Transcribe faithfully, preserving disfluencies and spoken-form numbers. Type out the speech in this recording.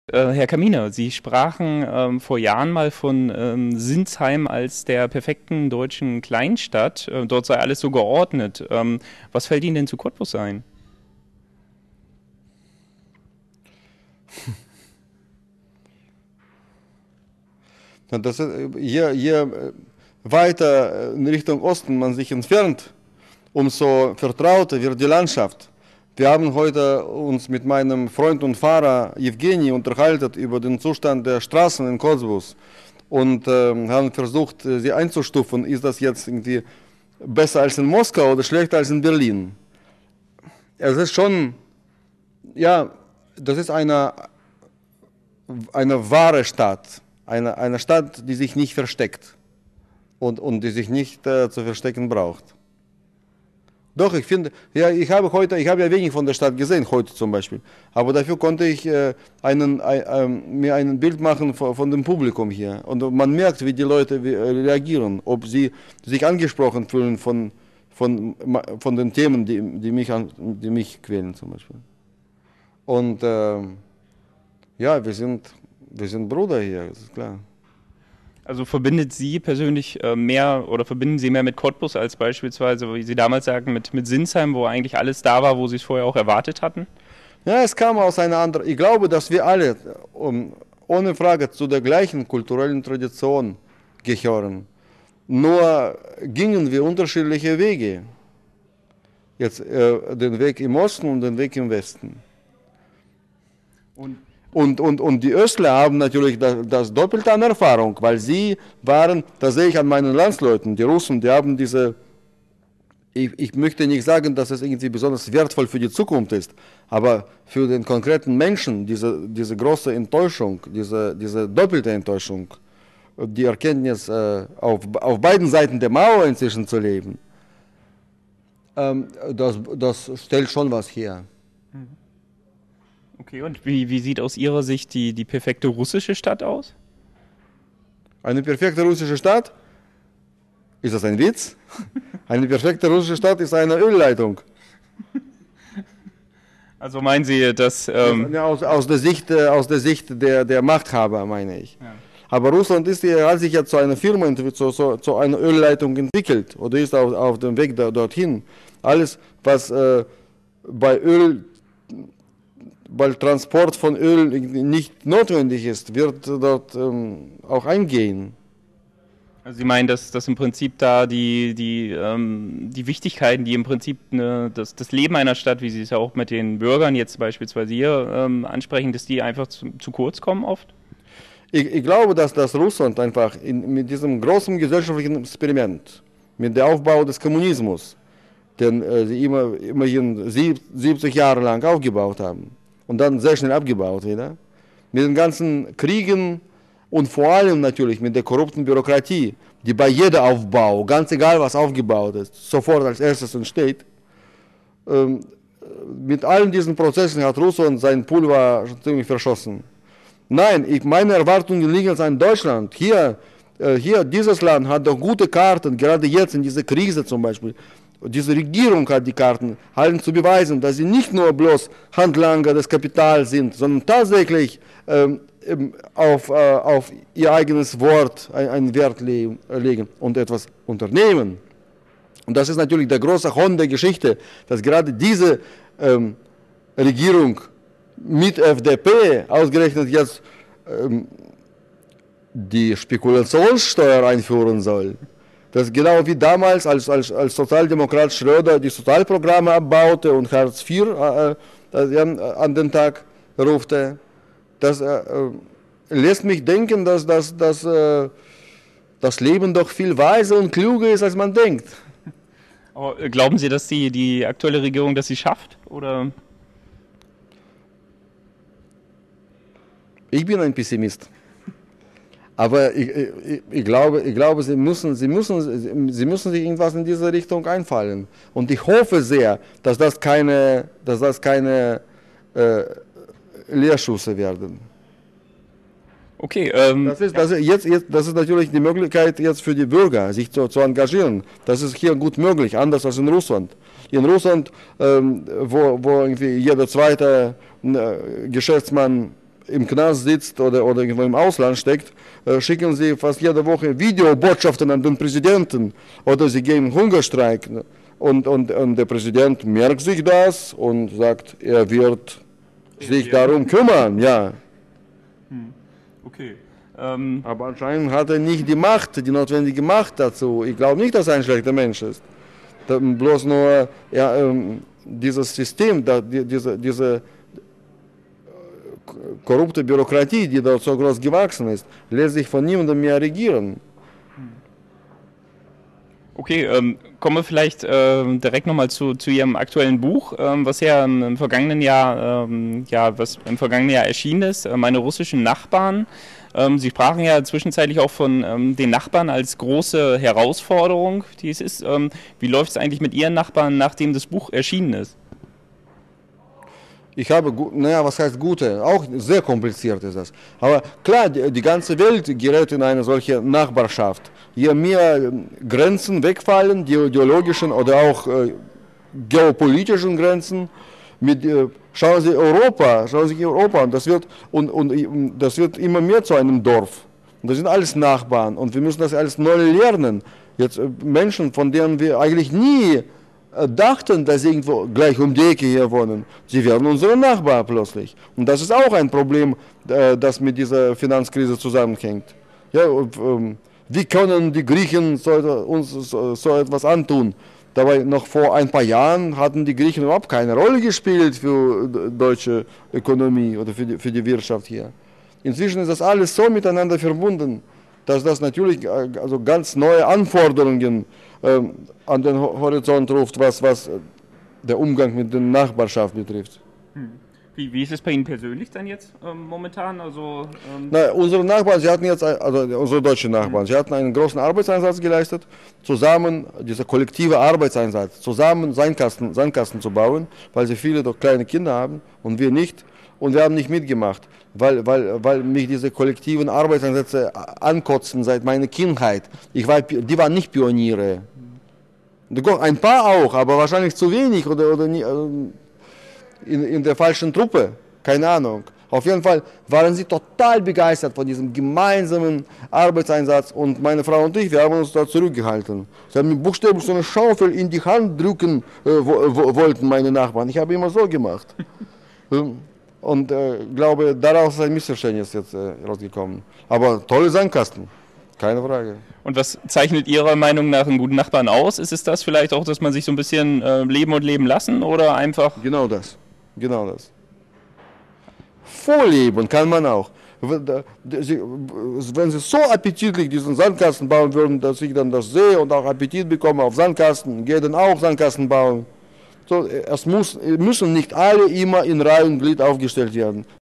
Äh, Herr Kaminer, Sie sprachen ähm, vor Jahren mal von ähm, Sinsheim als der perfekten deutschen Kleinstadt. Äh, dort sei alles so geordnet. Ähm, was fällt Ihnen denn zu Cottbus ein? Das ist, je, je weiter in Richtung Osten man sich entfernt, umso vertrauter wird die Landschaft. Wir haben heute uns mit meinem Freund und Fahrer Evgeny unterhalten über den Zustand der Straßen in Cottbus und äh, haben versucht, sie einzustufen. Ist das jetzt irgendwie besser als in Moskau oder schlechter als in Berlin? Es ist schon, ja, das ist eine, eine wahre Stadt. Eine, eine Stadt, die sich nicht versteckt und, und die sich nicht äh, zu verstecken braucht. Doch, ich finde, ja, ich habe heute, ich habe ja wenig von der Stadt gesehen, heute zum Beispiel. Aber dafür konnte ich äh, einen, äh, mir ein Bild machen von, von dem Publikum hier. Und man merkt, wie die Leute wie, äh, reagieren, ob sie sich angesprochen fühlen von, von, von den Themen, die, die, mich, an, die mich quälen zum Beispiel. Und äh, ja, wir sind... Wir sind Brüder hier, das ist klar. Also verbindet Sie persönlich äh, mehr oder verbinden Sie mehr mit Cottbus als beispielsweise, wie Sie damals sagten, mit, mit Sinsheim, wo eigentlich alles da war, wo Sie es vorher auch erwartet hatten? Ja, es kam aus einer anderen. Ich glaube, dass wir alle um, ohne Frage zu der gleichen kulturellen Tradition gehören. Nur gingen wir unterschiedliche Wege. Jetzt äh, den Weg im Osten und den Weg im Westen. Und Und, und, und die Östler haben natürlich das, das Doppelte an Erfahrung, weil sie waren, das sehe ich an meinen Landsleuten, die Russen, die haben diese, ich, ich möchte nicht sagen, dass es irgendwie besonders wertvoll für die Zukunft ist, aber für den konkreten Menschen, diese, diese große Enttäuschung, diese, diese doppelte Enttäuschung, die Erkenntnis, äh, auf, auf beiden Seiten der Mauer inzwischen zu leben, ähm, das, das stellt schon was her. Okay, und wie, wie sieht aus Ihrer Sicht die, die perfekte russische Stadt aus? Eine perfekte russische Stadt? Ist das ein Witz? Eine perfekte russische Stadt ist eine Ölleitung. Also meinen Sie, dass... Ähm ja, aus, aus der Sicht, aus der, Sicht der, der Machthaber, meine ich. Ja. Aber Russland ist, hat sich ja zu einer Firma, zu, zu, zu einer Ölleitung entwickelt oder ist auf, auf dem Weg da, dorthin. Alles, was äh, bei Öl... weil Transport von Öl nicht notwendig ist, wird dort ähm, auch eingehen. Also Sie meinen, dass, dass im Prinzip da die, die, ähm, die Wichtigkeiten, die im Prinzip eine, das, das Leben einer Stadt, wie Sie es ja auch mit den Bürgern jetzt beispielsweise hier ähm, ansprechen, dass die einfach zu, zu kurz kommen oft? Ich, ich glaube, dass das Russland einfach in, mit diesem großen gesellschaftlichen Experiment, mit dem Aufbau des Kommunismus, den äh, sie immer, immerhin siebzig Jahre lang aufgebaut haben, und dann sehr schnell abgebaut wieder, mit den ganzen Kriegen und vor allem natürlich mit der korrupten Bürokratie, die bei jedem Aufbau, ganz egal was aufgebaut ist, sofort als erstes entsteht. Ähm, mit allen diesen Prozessen hat Russland sein Pulver schon ziemlich verschossen. Nein, ich, meine Erwartungen liegen an Deutschland. Hier, äh, hier, dieses Land hat doch gute Karten, gerade jetzt in dieser Krise zum Beispiel. Diese Regierung hat die Karten, allen zu beweisen, dass sie nicht nur bloß Handlanger des Kapitals sind, sondern tatsächlich ähm, auf, äh, auf ihr eigenes Wort einen Wert le legen und etwas unternehmen. Und das ist natürlich der große Hohn der Geschichte, dass gerade diese ähm, Regierung mit F D P ausgerechnet jetzt ähm, die Spekulationssteuer einführen soll. Das ist genau wie damals, als, als, als Sozialdemokrat Schröder die Sozialprogramme abbaute und Hartz vier äh, äh, an den Tag rufte. Das äh, lässt mich denken, dass, dass, dass äh, das Leben doch viel weiser und klüger ist, als man denkt. Aber glauben Sie, dass die, die aktuelle Regierung das sie schafft? Oder? Ich bin ein Pessimist. Aber ich, ich, ich, glaube, ich glaube, sie müssen, sie, müssen, sie müssen sich irgendwas in diese Richtung einfallen. Und ich hoffe sehr, dass das keine, dass das keine äh, Lehrschüsse werden. Okay. Ähm, das, ist, das, ist jetzt, jetzt, das ist natürlich die Möglichkeit jetzt für die Bürger, sich zu, zu engagieren. Das ist hier gut möglich, anders als in Russland. In Russland, ähm, wo, wo irgendwie jeder zweite äh, Geschäftsmann im Knast sitzt oder, oder irgendwo im Ausland steckt, äh, schicken sie fast jede Woche Videobotschaften an den Präsidenten oder sie gehen Hungerstreik. Und, und, und der Präsident merkt sich das und sagt, er wird sich darum kümmern. Ja. Hm. Okay. Ähm. Aber anscheinend hat er nicht die Macht, die notwendige Macht dazu. Ich glaube nicht, dass er ein schlechter Mensch ist. Da bloß nur ja, ähm, dieses System, da, die, diese, diese korrupte Bürokratie, die dort so groß gewachsen ist, lässt sich von niemandem mehr regieren. Okay, ähm, kommen wir vielleicht äh, direkt nochmal zu, zu Ihrem aktuellen Buch, ähm, was ja im, im vergangenen Jahr, ähm, ja, was im vergangenen Jahr erschienen ist, äh, meine russischen Nachbarn. Ähm, Sie sprachen ja zwischenzeitlich auch von ähm, den Nachbarn als große Herausforderung, die es ist. Ähm, wie läuft es eigentlich mit Ihren Nachbarn, nachdem das Buch erschienen ist? Ich habe, naja, was heißt gute? Auch sehr kompliziert ist das. Aber klar, die, die ganze Welt gerät in eine solche Nachbarschaft. Je mehr Grenzen wegfallen, die ideologischen oder auch äh, geopolitischen Grenzen, mit, äh, schauen Sie Europa, schauen Sie Europa, und das wird, und, und das wird immer mehr zu einem Dorf. Und das sind alles Nachbarn und wir müssen das alles neu lernen. Jetzt äh, Menschen, von denen wir eigentlich nie dachten, dass sie irgendwo gleich um die Ecke hier wohnen. Sie werden unsere Nachbarn plötzlich. Und das ist auch ein Problem, das mit dieser Finanzkrise zusammenhängt. Ja, wie können die Griechen so, uns so, so etwas antun? Dabei noch vor ein paar Jahren hatten die Griechen überhaupt keine Rolle gespielt für deutsche Ökonomie oder für die, für die Wirtschaft hier. Inzwischen ist das alles so miteinander verbunden, dass das natürlich also ganz neue Anforderungen ähm, an den Horizont ruft, was, was der Umgang mit der Nachbarschaft betrifft. Hm. Wie, wie ist es bei Ihnen persönlich dann jetzt ähm, momentan? Also, ähm Na, unsere Nachbarn, sie hatten jetzt, also unsere deutschen Nachbarn, hm. sie hatten einen großen Arbeitseinsatz geleistet, zusammen, dieser kollektive Arbeitseinsatz, zusammen Sandkasten, Sandkasten zu bauen, weil sie viele doch kleine Kinder haben und wir nicht. Und wir haben nicht mitgemacht, weil, weil, weil mich diese kollektiven Arbeitseinsätze ankotzen seit meiner Kindheit. Ich war, die waren nicht Pioniere. Ein paar auch, aber wahrscheinlich zu wenig oder, oder nie, in, in der falschen Truppe. Keine Ahnung. Auf jeden Fall waren sie total begeistert von diesem gemeinsamen Arbeitseinsatz und meine Frau und ich, wir haben uns da zurückgehalten. Sie haben mir buchstäblich so eine Schaufel in die Hand drücken äh, wo, wo, wollten meine Nachbarn. Ich habe immer so gemacht. Und äh, glaube, daraus ist ein Missverständnis jetzt äh, rausgekommen. Aber tolle Sandkasten, keine Frage. Und was zeichnet Ihrer Meinung nach einen guten Nachbarn aus? Ist es das vielleicht auch, dass man sich so ein bisschen äh, leben und leben lassen oder einfach... Genau das, genau das. Vorleben kann man auch. Wenn Sie so appetitlich diesen Sandkasten bauen würden, dass ich dann das sehe und auch Appetit bekomme auf Sandkasten, gehe dann auch Sandkasten bauen. So, es muss, müssen nicht alle immer in Reihe und Glied aufgestellt werden.